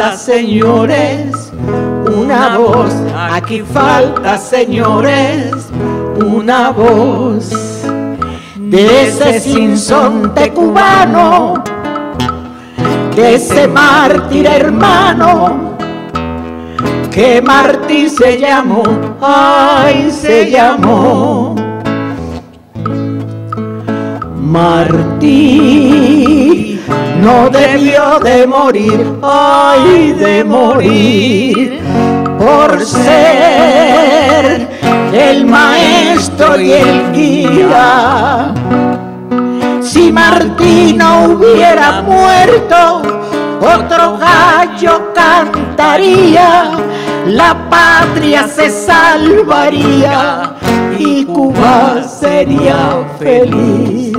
falta, señores, una voz. Aquí falta, señores, una voz. De ese sinsonte cubano, de ese mártir hermano, que Martí se llamó, ay, se llamó. Martí no debió de morir, ay, de morir, por ser el maestro y el guía. Si Martí no hubiera muerto, otro gallo cantaría, la patria se salvaría y Cuba sería feliz.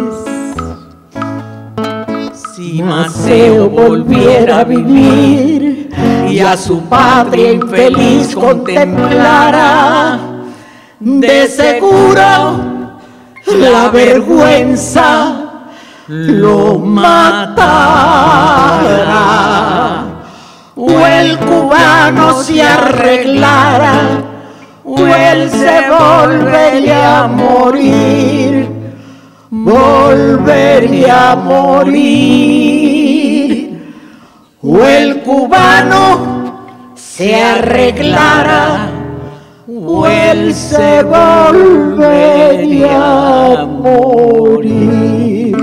Si Maceo volviera a vivir y a su patria infeliz contemplara, de seguro la vergüenza lo matará. O el cubano se arreglara, o él se volvería a morir, volvería a morir. O el cubano se arreglara, o él se volvería a morir.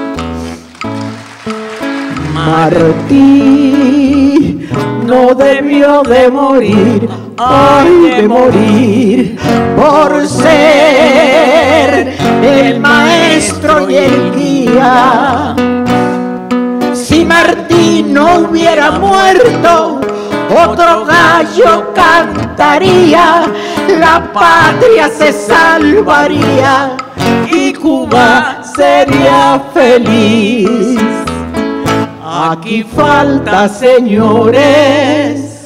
Martí no debió de morir, ay, de morir, por ser el maestro y el guía. Si Martí no hubiera muerto, otro gallo cantaría, la patria se salvaría y Cuba sería feliz. Aquí falta, señores,